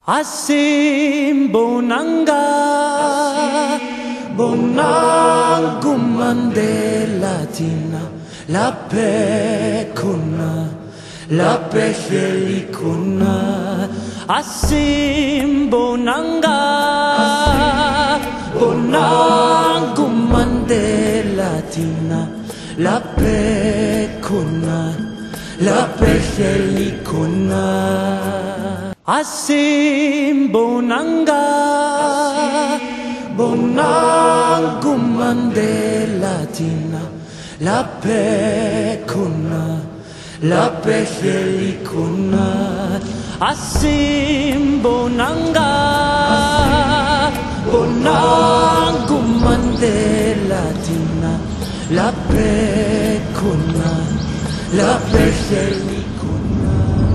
Asimbonanga bonangu Mandela tina la pekuna la pehelikuna Asimbonanga bonangu Mandela tina la pekuna la pehelikuna Asimbonanga bonangu Mandela tina la pekuna la pehelikuna Asimbonanga bonangu Mandela tina la pekuna la pehelikuna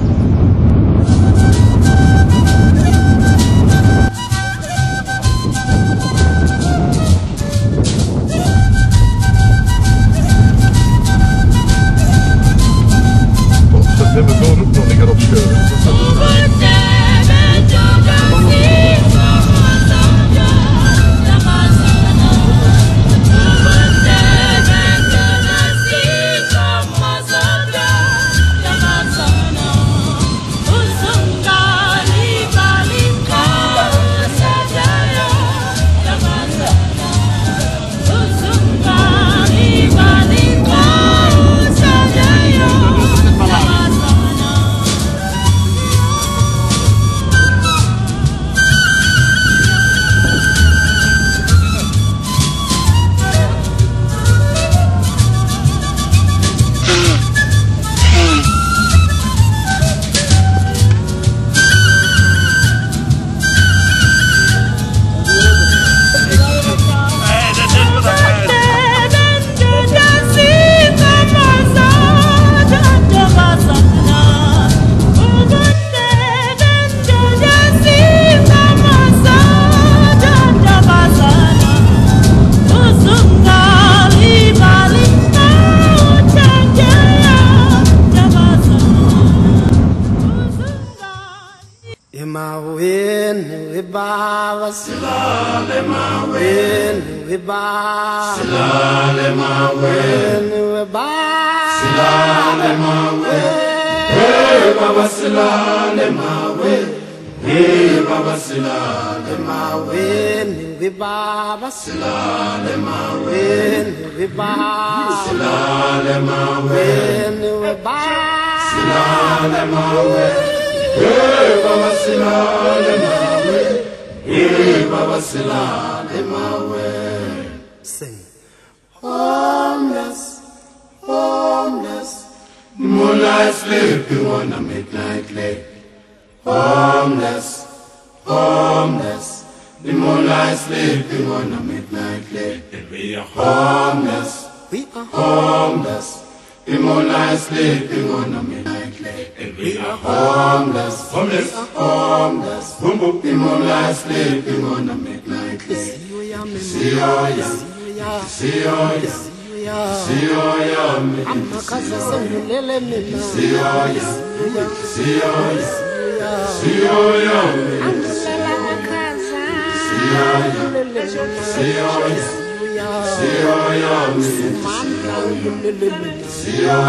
Never gone up, not got obscure. Baba silale mawenu Baba silale mawenu Baba silale mawenu Baba silale mawenu Baba silale mawenu Baba silale mawenu Baba silale mawenu Baba silale mawenu Baba silale mawenu Baba silale mawenu. Sing. Homeless, homeless. The moonlight sleeping on a midnight lake. Homeless, homeless. The moonlight sleeping on a midnight lake. And we are homeless, we are homeless. The moonlight sleeping on a midnight lake. And we are homeless, homeless, homeless. Boom boom. The moonlight sleeping on a midnight lake. See you, see you, see you, see you, I'm a casa lele mina. See you, see you, see you, I'm a casa. See you, see you. See you, see you,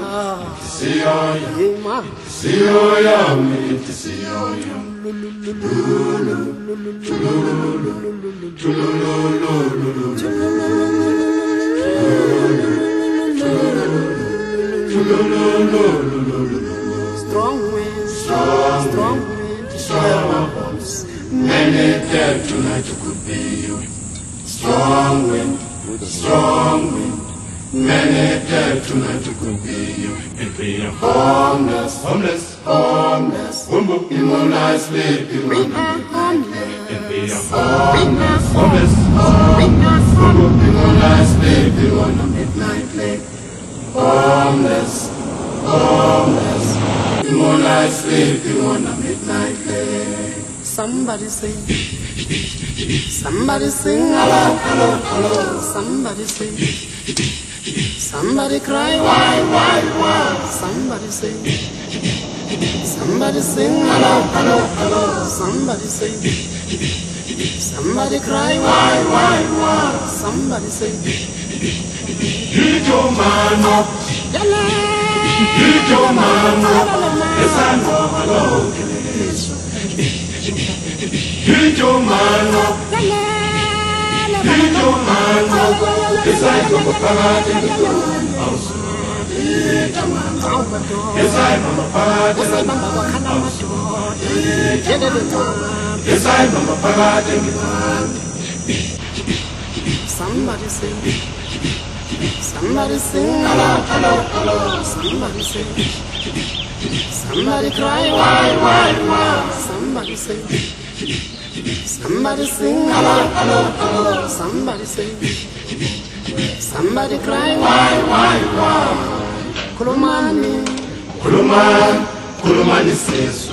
strong wind, strong wind, strong. Many dead tonight could be you. Strong wind, many dead tonight could be you. And we are homeless, homeless, homeless. The moonlight sleeping on a midnight lake. And we are homeless, homeless, homeless. The moonlight sleeping on a midnight lake. Homeless, homeless. The moonlight sleeping on a midnight lake. Somebody sing. Somebody sing, hello, hello, hello. Somebody sing. Somebody cry, why? Somebody sing. Somebody sing, hello, hello, hello. Somebody say, somebody cry, why? Somebody say, Hit your man up. Hit your man up. Yes, I know, hello. Hit your man up. Hit your man up. Yes, I know, parade in the house. Yes, I know, parade in the house. Yes, I know, parade in the house. somebody say, somebody sing, hello, hello, hello. Somebody say, somebody cry, why? Somebody say, somebody sing, hello, hello, hello. Somebody say, somebody cry, why? Kulumani, Kulumani says.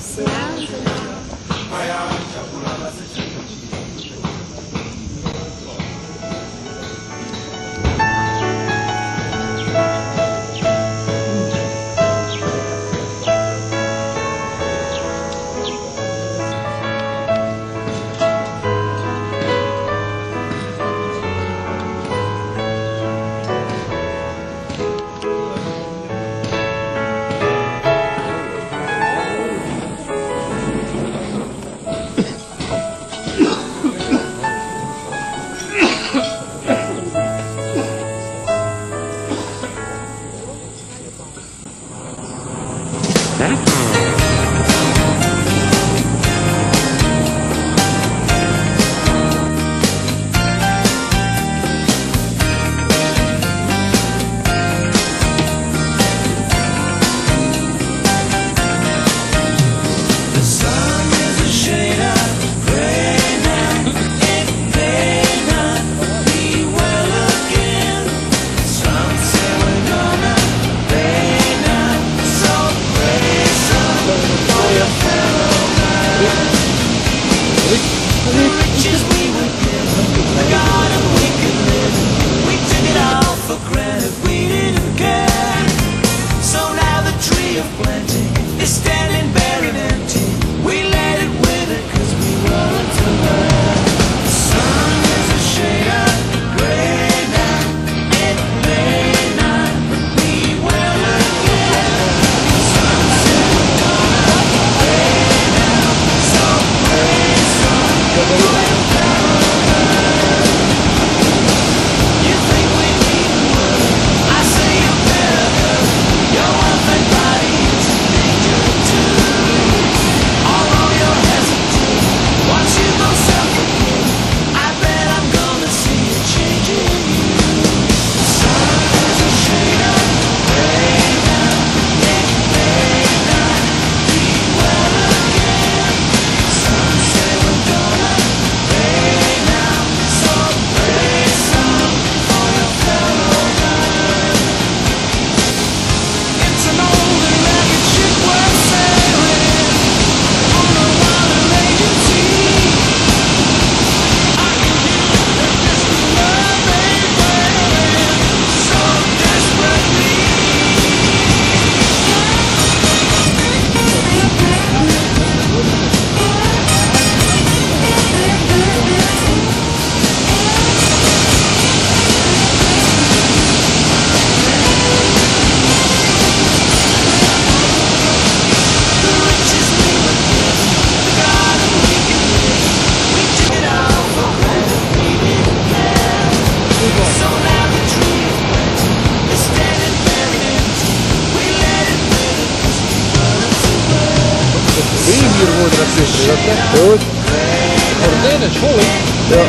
Hier wordt dat zitten, dat is echt goed. Gordijnen is vol, ja.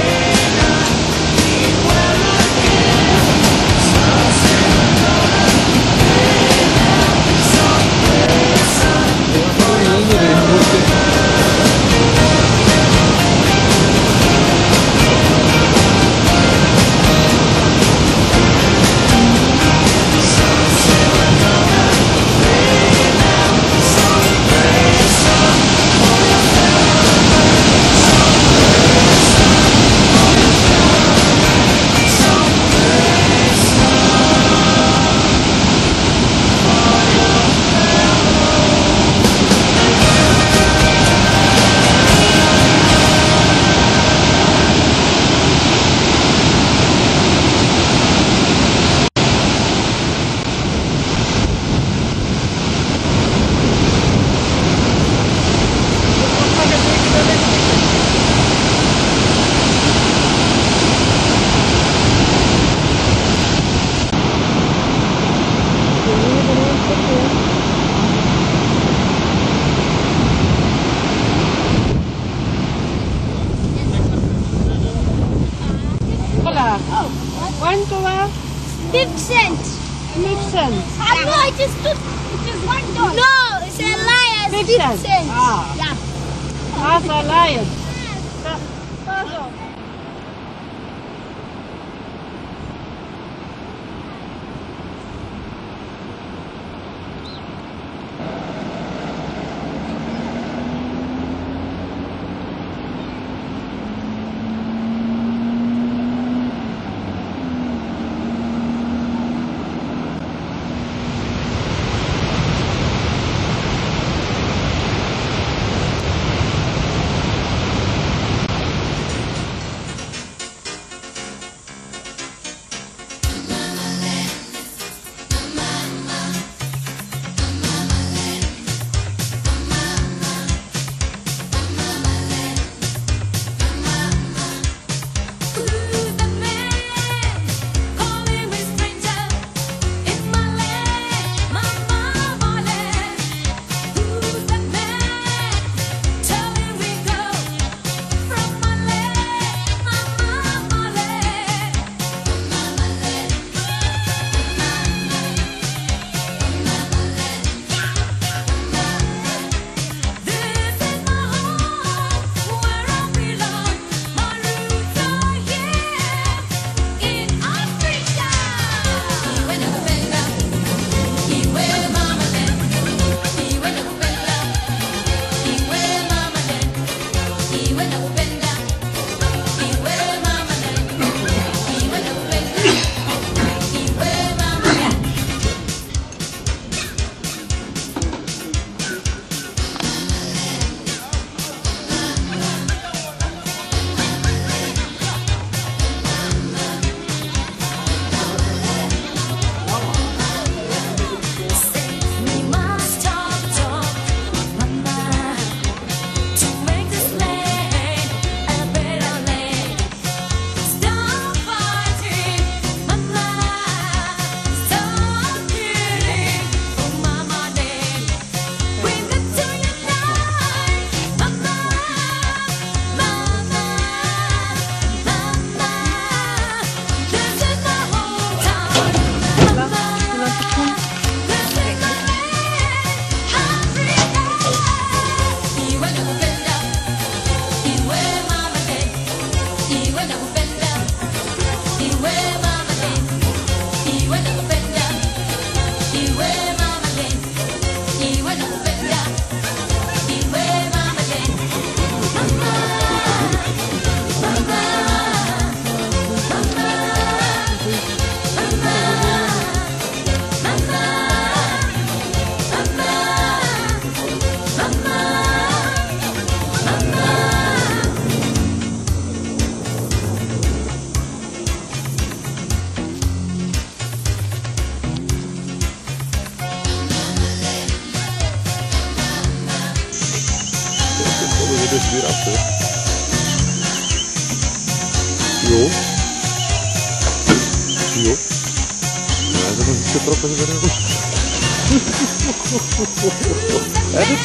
$1. 50 cents. 5 cents. No, it is $1. No, it's a lion. 6 50 cents. cents. Ah. Yeah. Half a lion. dus weer achter. Jo. Jo. Ja, dat is iets getrokken voor hem. Ja, dat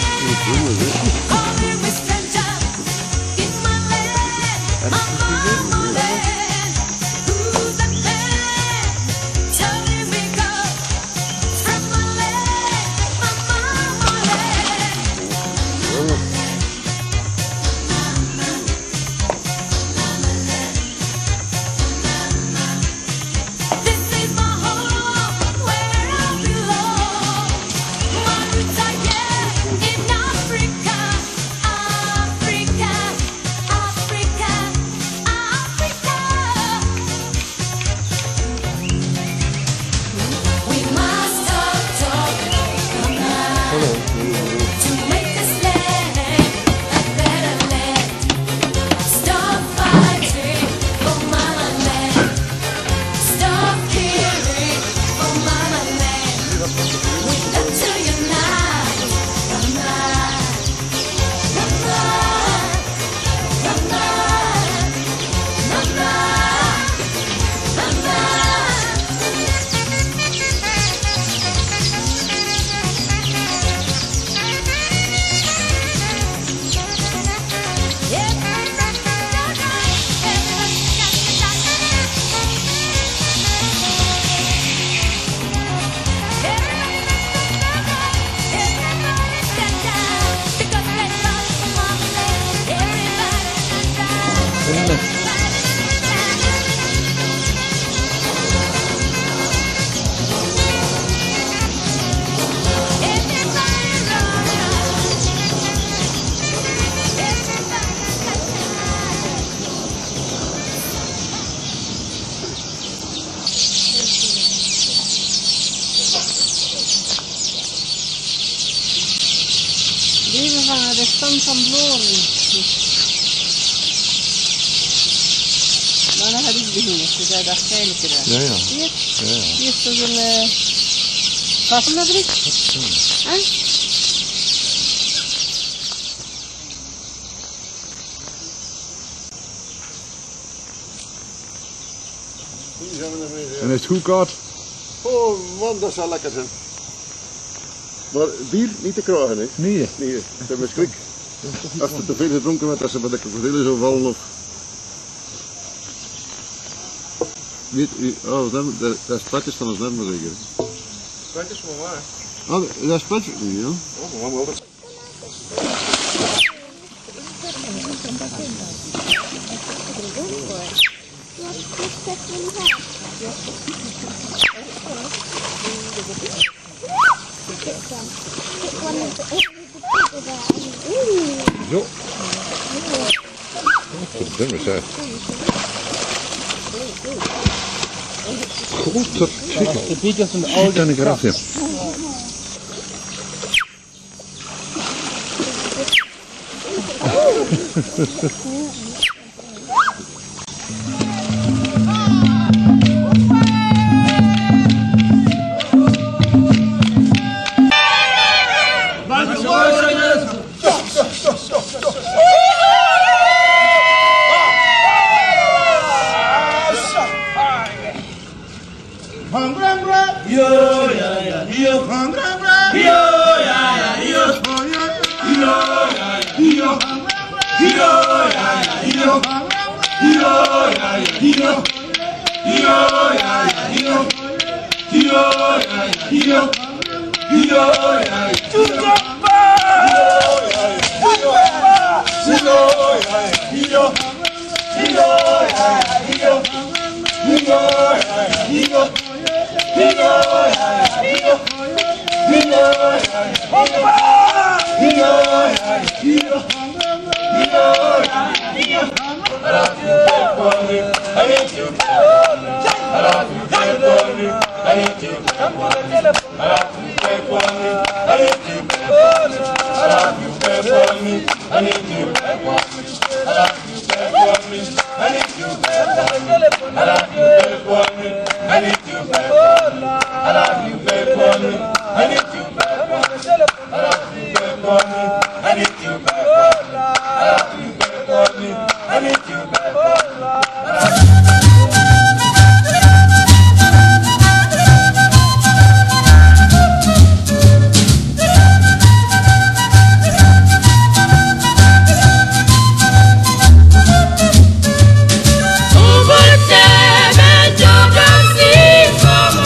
Van Bloren. Maar dan had ik beginnen. Ze zei dat geileke daar. Ja, ja. Zie je het? Ja, ja. Hier is toch een gasfabriek? Huh? En is het goed koud? Oh man, dat zou lekker zijn. Maar bier niet te krijgen, hè? Nee. Nee, ze hebben schrik. Als er te veel gedronken wordt, dat ze met de krokodillen zo vallen of... Weet u, oh, dat is platjes van ons net maar zeker. Platjes van waar? Oh, dat is platjes niet, ja? Oh, maar wel. Zo. Verdomme zeg. Godverdikke. De piekers van de oude Kan ik eraf, ja. Como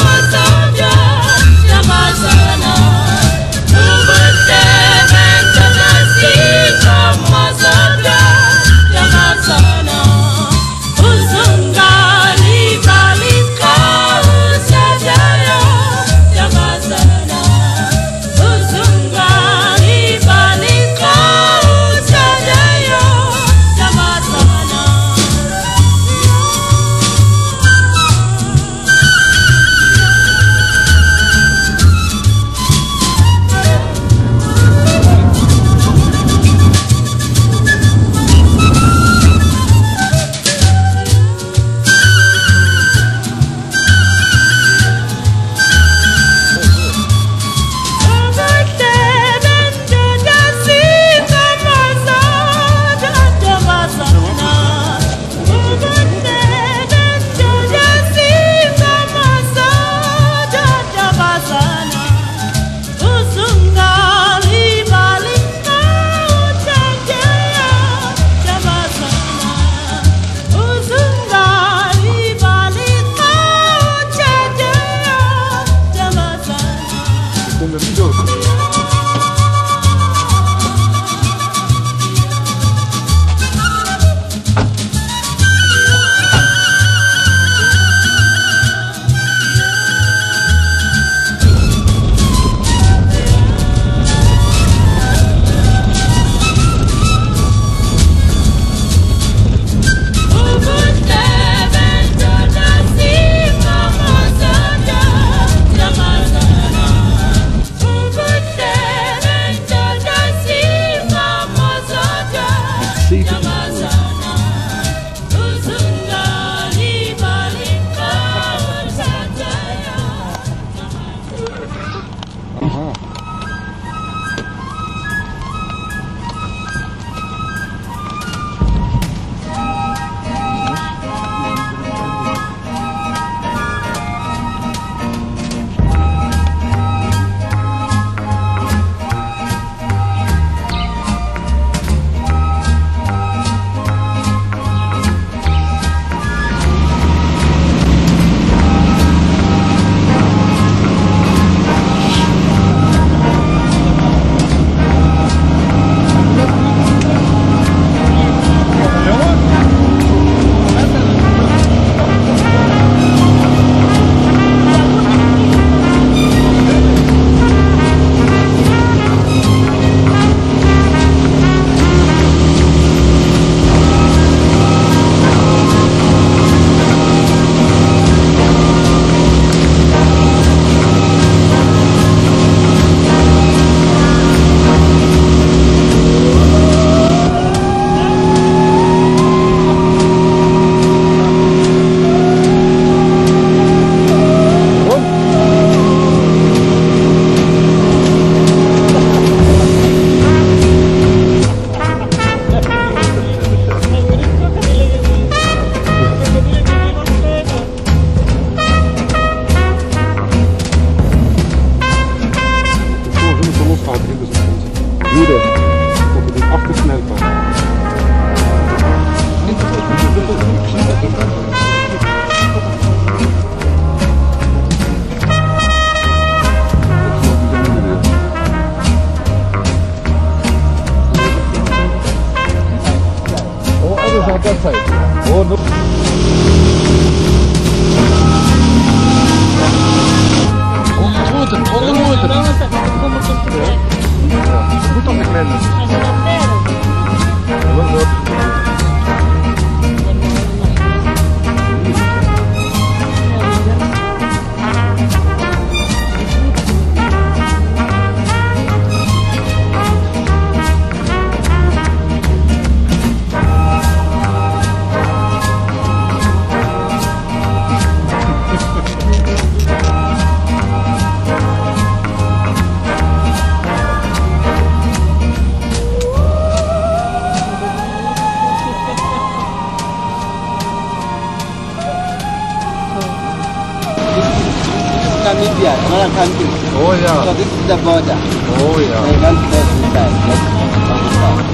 Namibia, another country. Oh yeah. So this is the border. Oh yeah. They don't place inside. Just on the side.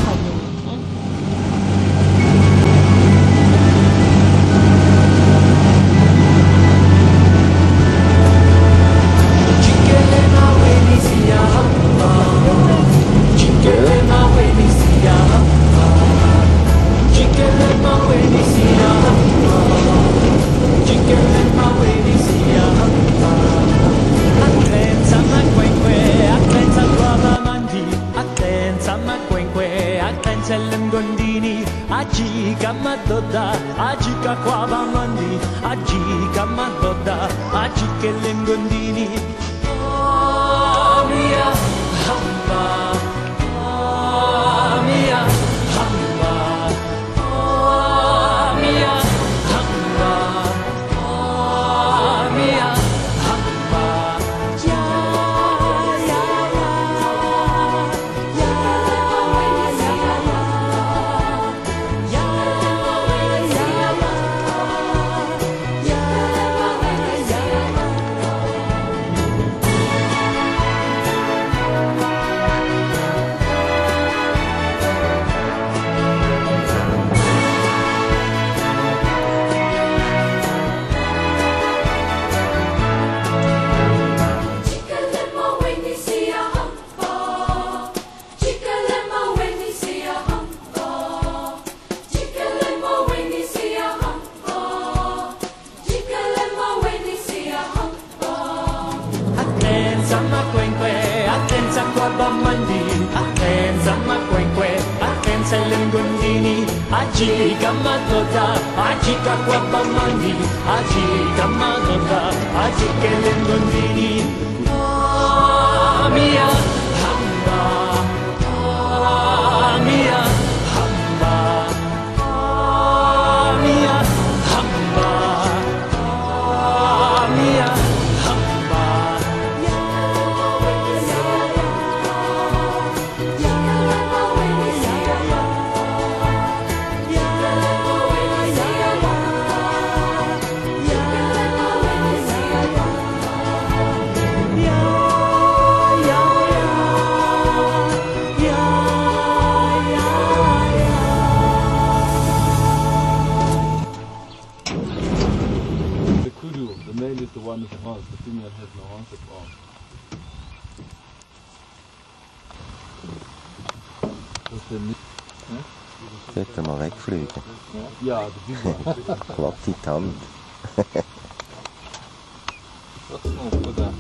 Ajika madoda, ajika kwa bamandi, ajika madoda, ajike lengondini. Oh mia hamba, oh mia hamba, oh mia hamba, oh mia hamba. Ya ya ya ya Ajika madoda, ajika kwa bamandi, ajika madoda, ajike lengondini. Oh mia hamba, oh mia hamba. Zet hem maar wegvliegen. Ja, dat is wel. Klap die tand. Dat is nog goed, hè.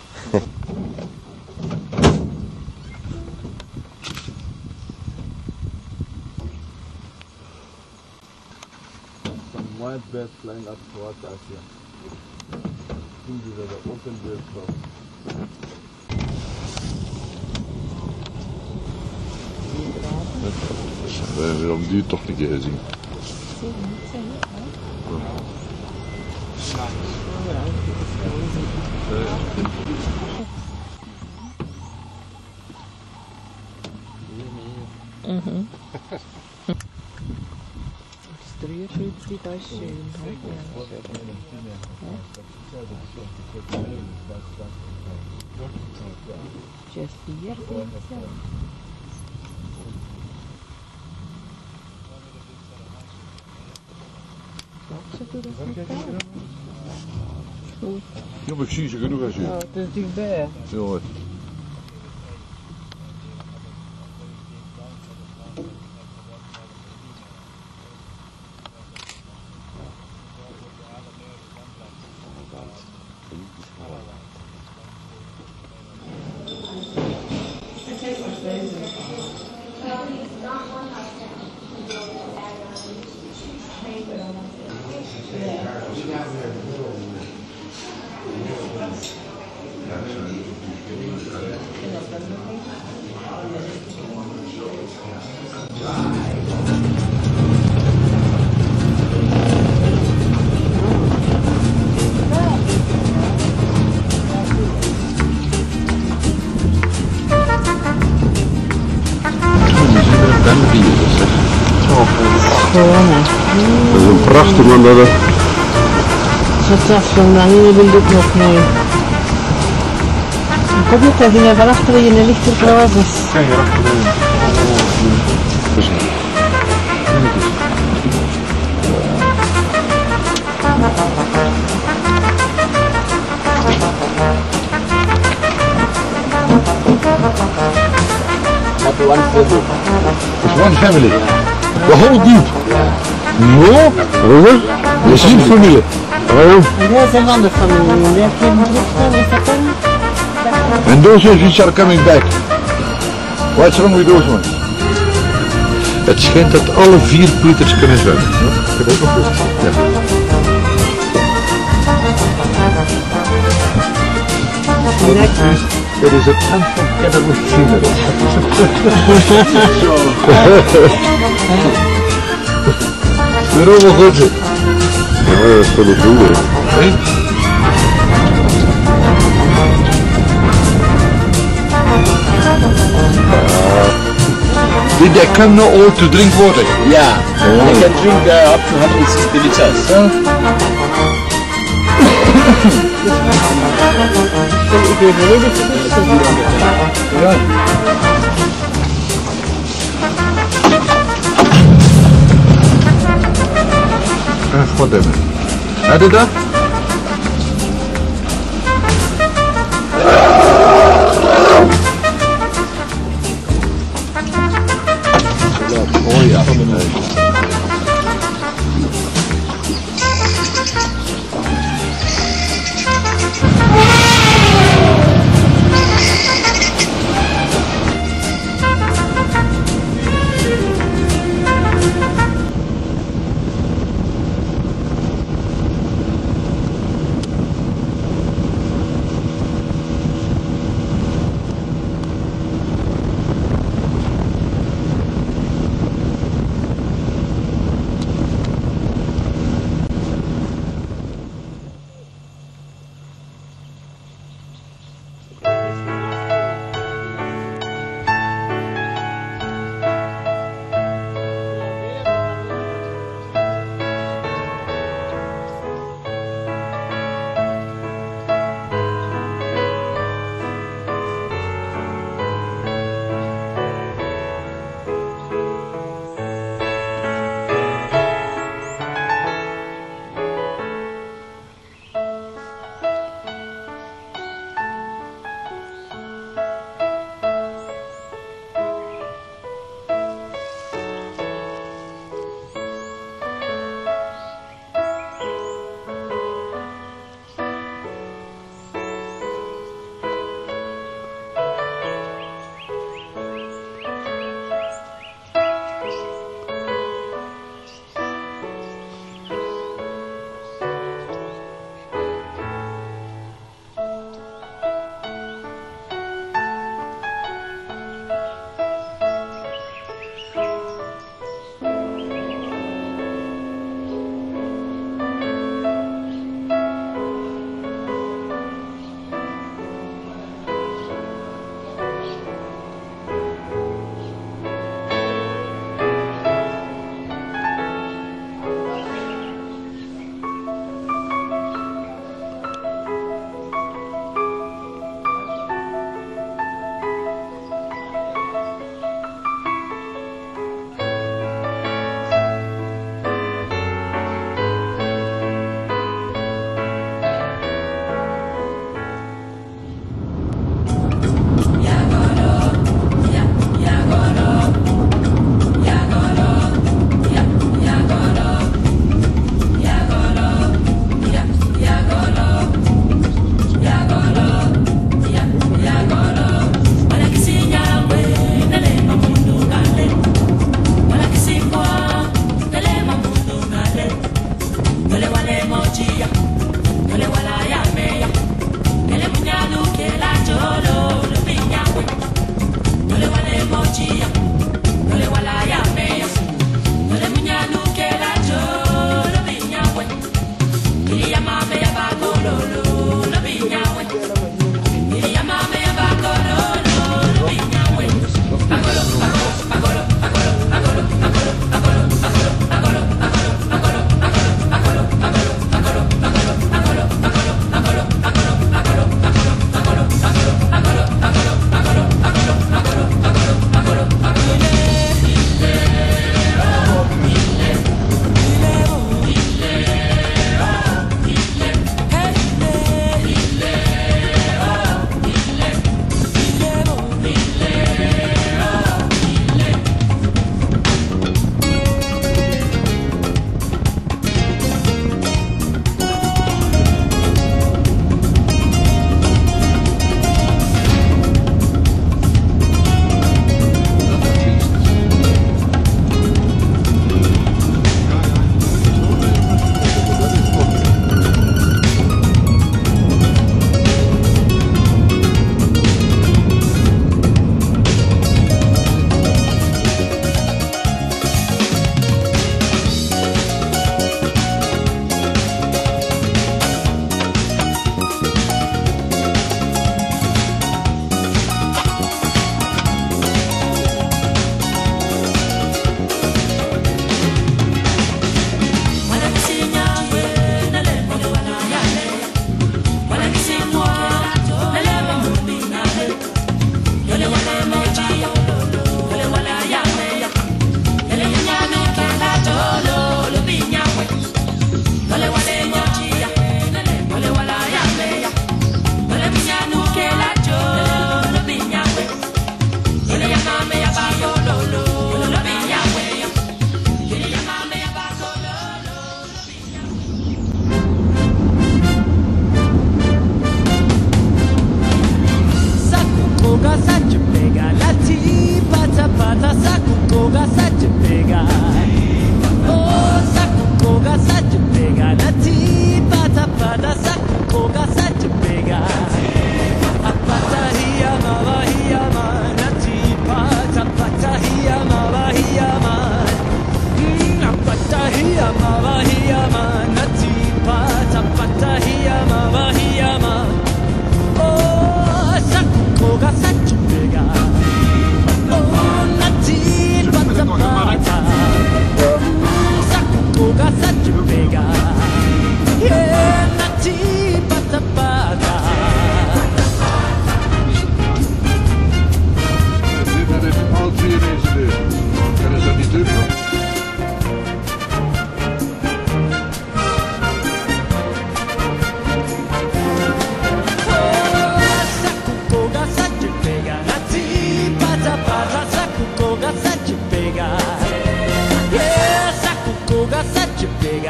Some white birds flying up towards us here. I think these are the open birds from. We hebben die toch een keer gezien. Ja, maar ik zie ze genoeg als je. Ja, het is dichtbij. Ja. Dat is een prachtig man dat het. Fantastisch, dan wil ik het nog mee. Kom op, dan ging hij van achteren in de lichterglazen. Kan je achterin. It's one family. The whole group. No? Hoor? Dat is niet familie. En dat is een andere familie. Die heeft geen broer, is dat dan? And those ones which are coming back. What's wrong with those ones? Het schijnt dat alle 4 Pieters kunnen zwemmen. Ik heb ook nog gezegd. Ja. Het is een unforgettable funeral. We're all good. Ja, dat is voor de doelen. Did they come now all to drink water? Yeah, they can drink up to 160 liters. Ja. Whatever. Had je dat? Oh ja.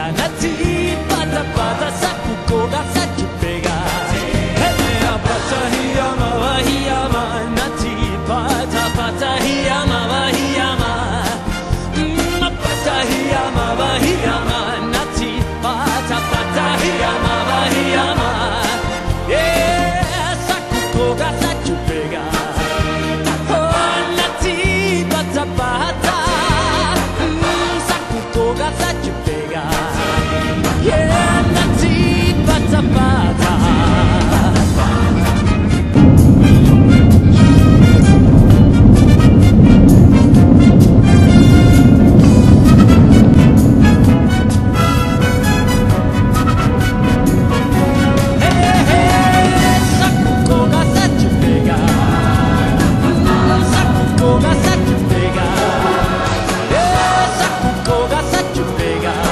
Nati pata pata sakuko ga sachupega pata hiyama wa hiyama Nati pata pata hiyama wa hiyama pata hiyama wa hiyama Nati pata pata hiyama wa hiyama sakuko ga sachupega Nati pata pata sakuko ga sachupega Nati pata pata Sakuko ga sachupega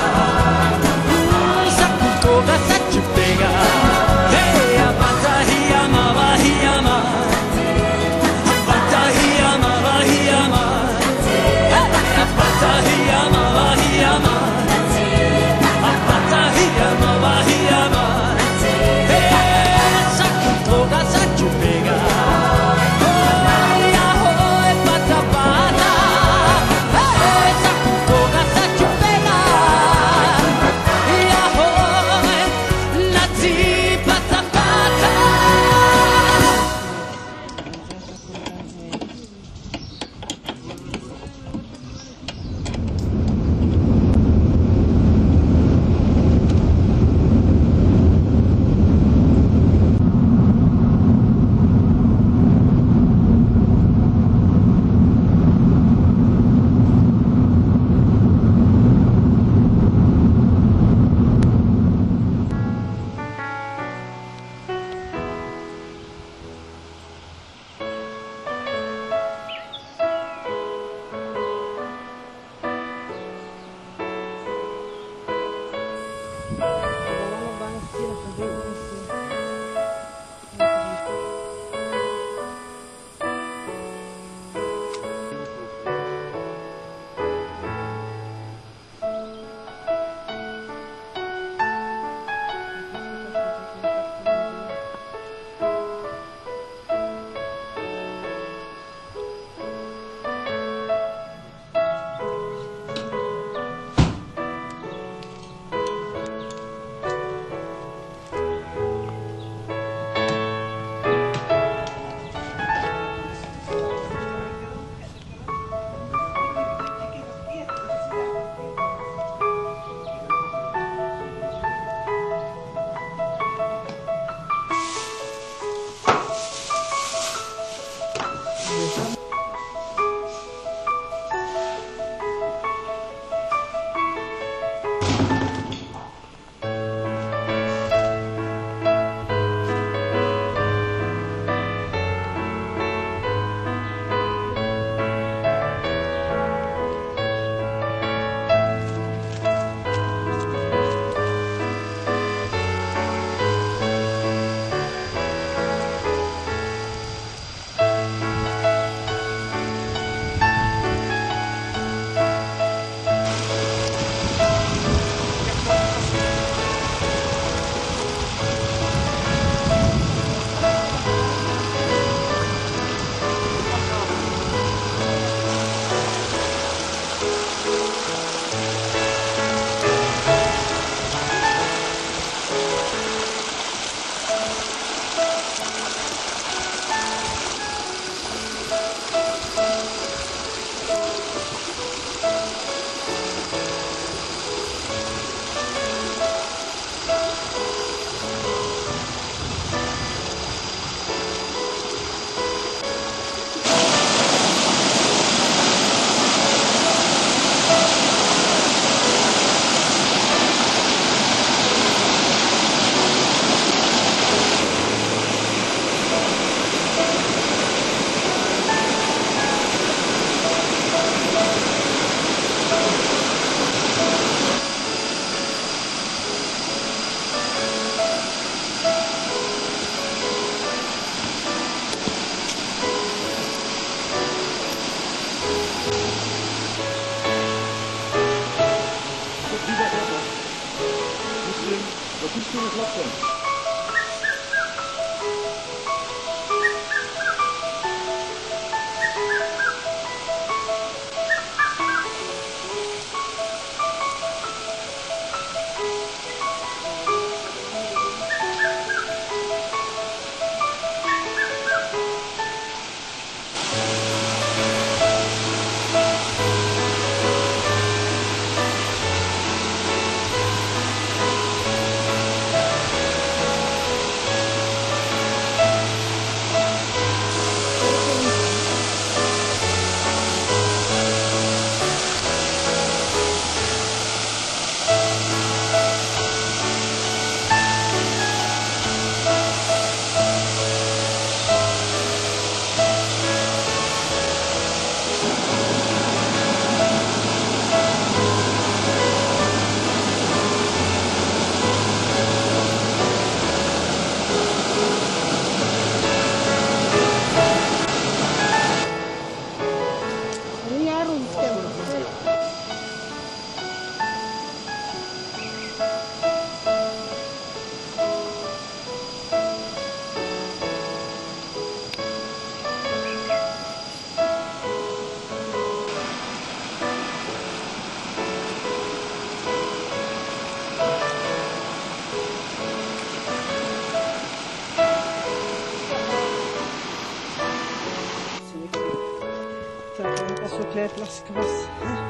Flasken was.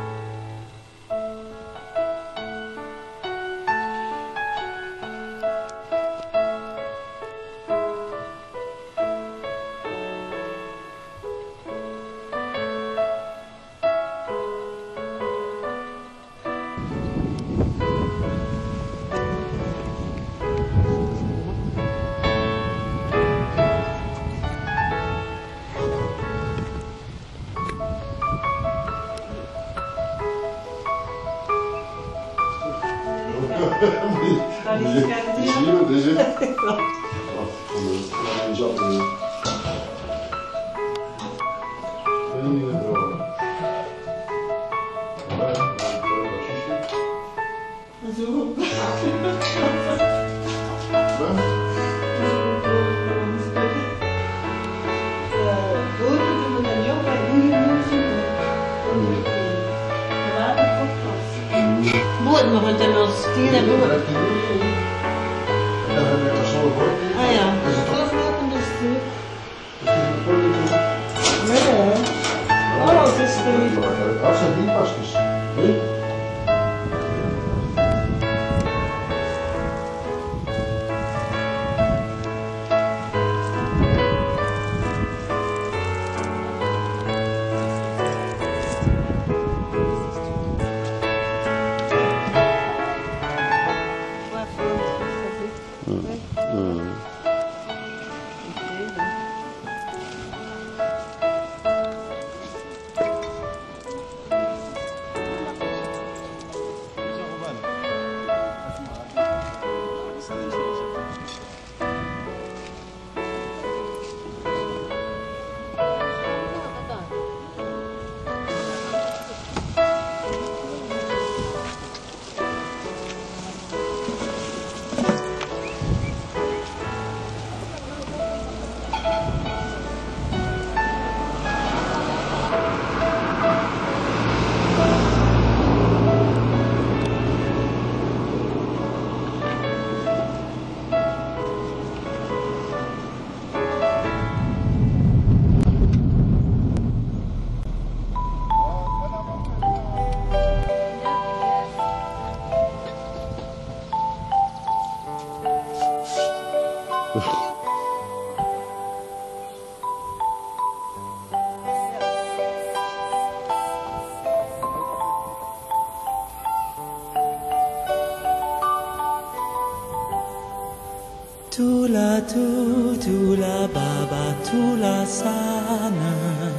Tula tu, tula baba, tula sana,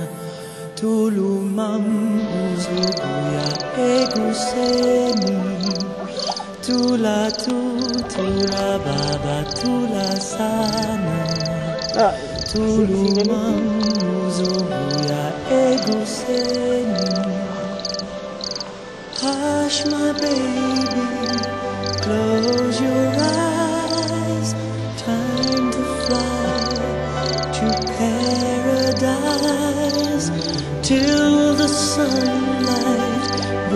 tulu mam uzubuya eguseni. Tula tu, tula baba, tula sana, tulu mam uzubuya eguseni. Hush my baby, close your eyes.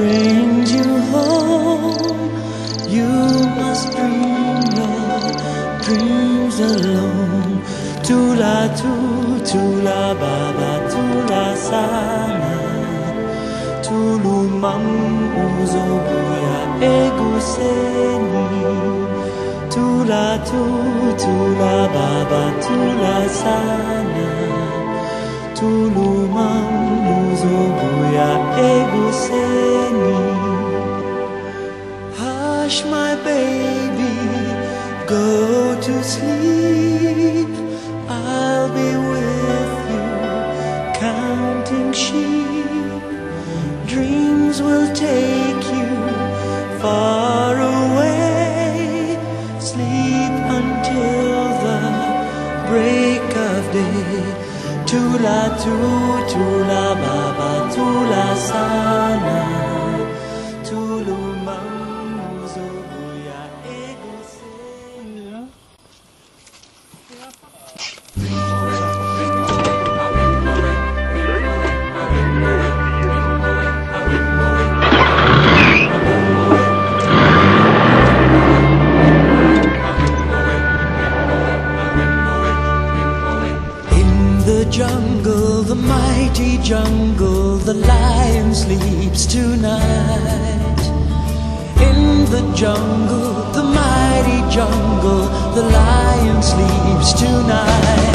brings you home. You must dream your dreams alone. Tula tu, tula baba, tula sana. Tulu mam uzobuya eguseni. Tula tu, tula baba, tula sana. Tulu mam uzobuya eguseni. Hush, my baby, go to sleep. I'll be with you, counting sheep. Dreams will take you far away. Sleep until the break of day. Tula tu, tula baba, tula sana. Tulu mamuzo buya eguseni. Jungle, the mighty jungle, the lion sleeps tonight. In the jungle, the mighty jungle, the lion sleeps tonight.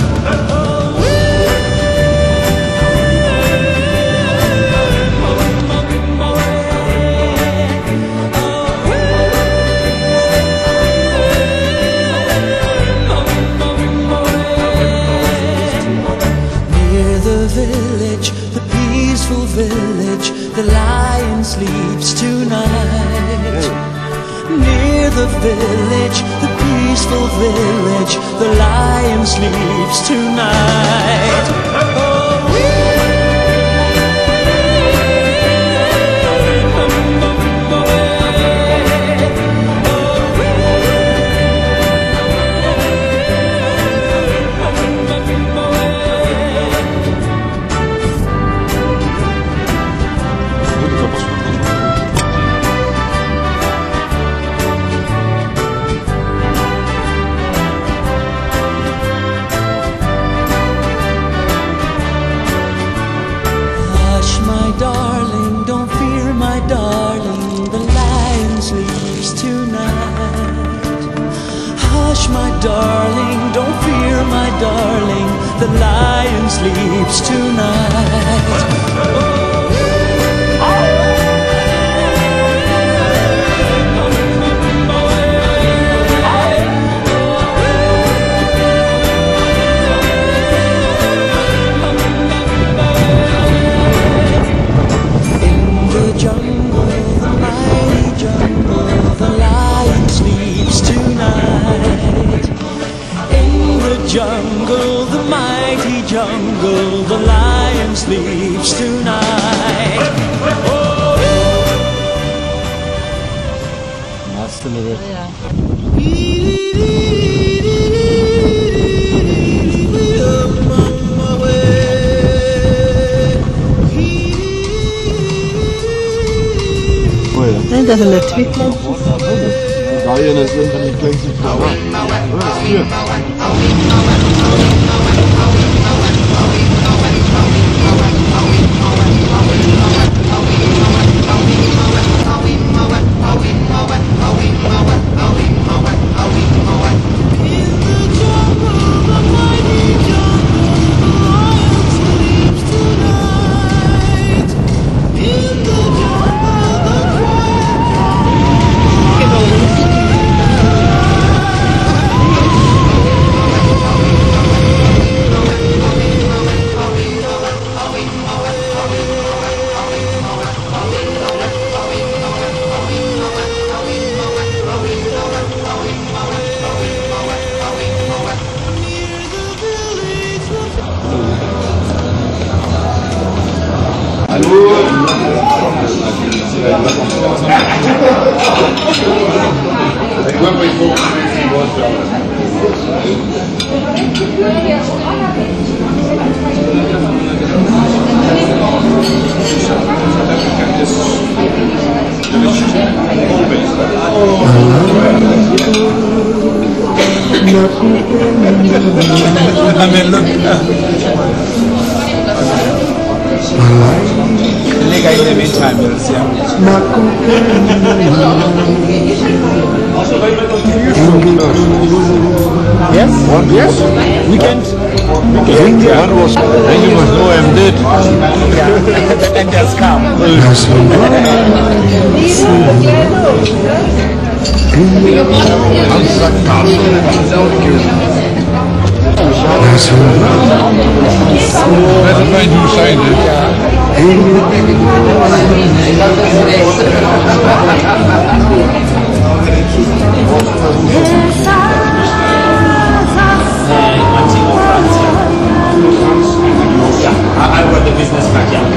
Village, the lion sleeps tonight. Near the village, the peaceful village, the lion sleeps tonight. Darling, don't fear, my darling, the lion sleeps tonight. Hush, my darling, don't fear, my darling, the lion sleeps tonight. Jungle, the mighty jungle, the lion sleeps tonight. Nasıl bir Nee, dat is een Twitter. Lion is in the kleintje. Hier. In the meantime, you'll see. Yes? Yes? Weekend? One was, then you must know I'm dead. The end has come. Better find who signed it. I run the business back here.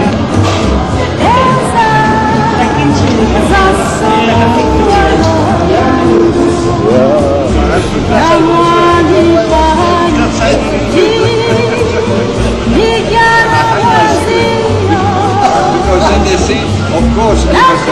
Because then they see, of course,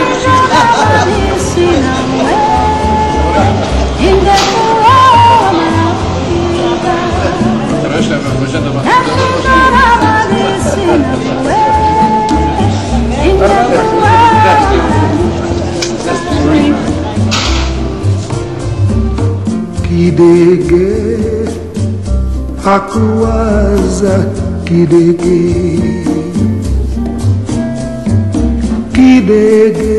Kidege, hakuwaza kidege. Kidege,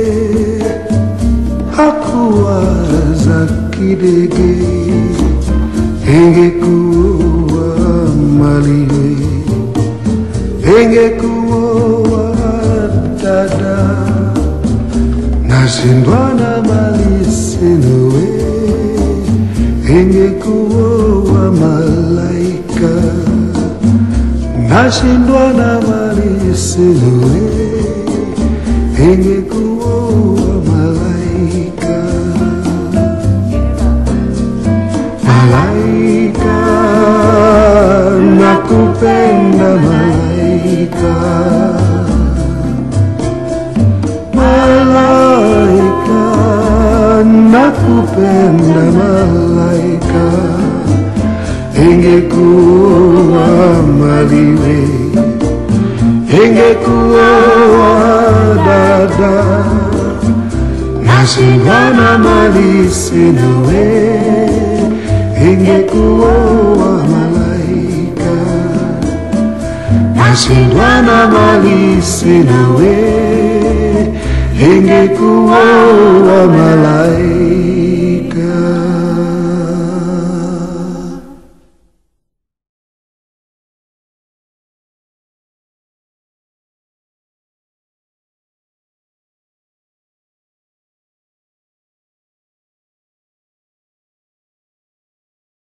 hakuwaza kidege. Ingekuwa maliwe, ingekuwa dada. Nashindwa na mali sinuwe. Ingekuwa malaika, nashindwa na mali sinuwe. Ingekuwa malaika, malaika, nakupenda malaika, malaika, nakupenda malaika. Ingekuwa maliwe, ingekuwa dada. Nashindwa na mali sinuwe. Ingekuwa malaika, nashindwa na mali sinuwe. Ingekuwa malaika.